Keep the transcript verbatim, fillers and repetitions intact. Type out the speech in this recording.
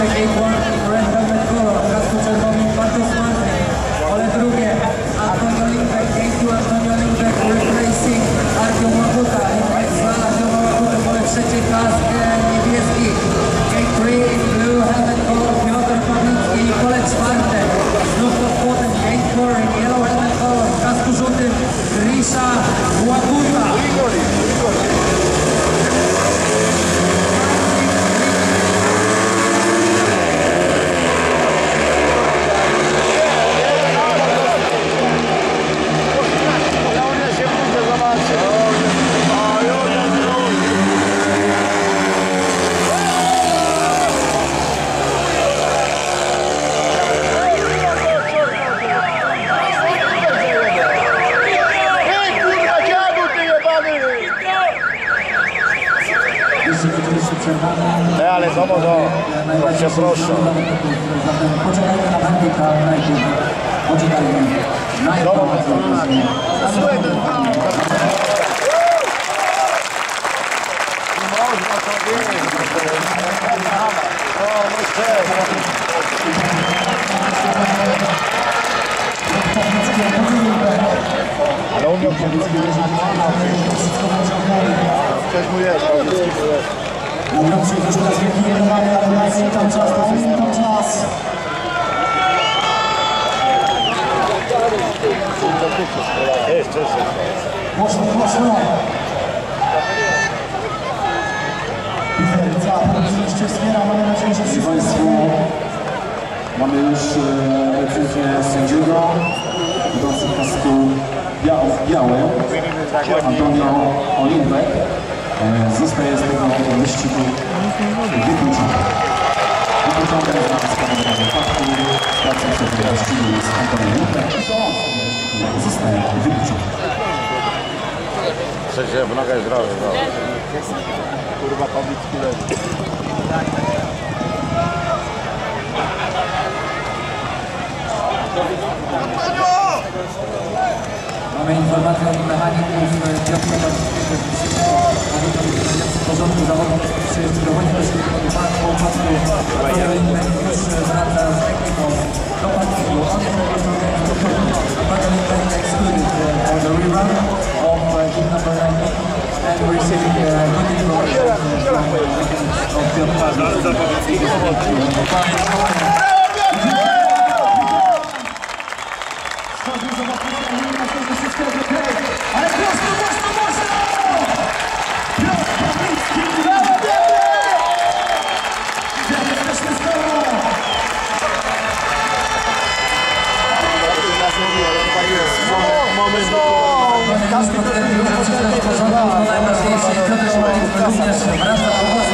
Pierwsze Gate One Red Velvet Color, w kasku czerwonym Bartosz Marty. Pole drugie Antonio Limbek, Gate Two Antonio Limbek, Replacing Artiom Łaputa. Limbek za Artiom Łaputa, pole trzecie kask niebieski. Gate Three Blue Velvet Color, Piotr Pawlicki. I pole czwarte znów pod płotem Gate Four Yellow Velvet Color, w kasku żółtym Grisha Łaputa. E, ale to może, to cię proszę. Poczekajmy na handicap najpierw. Poczekajmy na informację. Można sobie. O, no cześć. Ale on miał coś mu jest, Mówią się, że teraz wielki jednomany, ale dajmy tam czas, dajmy tam czas. Jest, jest. Poszło, poszło. Pifer, cała publiczność wspiera, mamy nadzieję, że wszyscy Państwo. Mamy już e, decyzję sędziego, idący w kasku białym, Antonio Olimpek. Zostaje z tego wyścigu wykluczony. Wykluczony za spowodowanie wypadku, sprawcą tego wyścigu jest Antonio Olimpek i to on zostaje wykluczony. Przecież w nogę zdrowie, no. Kurwa, Pawlicki leży. Mamy informację od mechaników Piotra Bartowskiego w porządku zawodów przyjeżdżowania do środka po upadku Antonio Olimpek już wraca z ekipą do patrolu. On jest po prostu Antonio Olimpek excluded for the rerun of team number nineteen and we're receiving good information from mechanics of Piotr Bartowski. Ale prosto, mocno, mocno! Piotr Pawlicki! Brawo, biegnie! Jesteśmy z tobą! Moment, Każdy potwierdził, że w porządku, to najważniejsze. Piotr Pawlicki również wraca po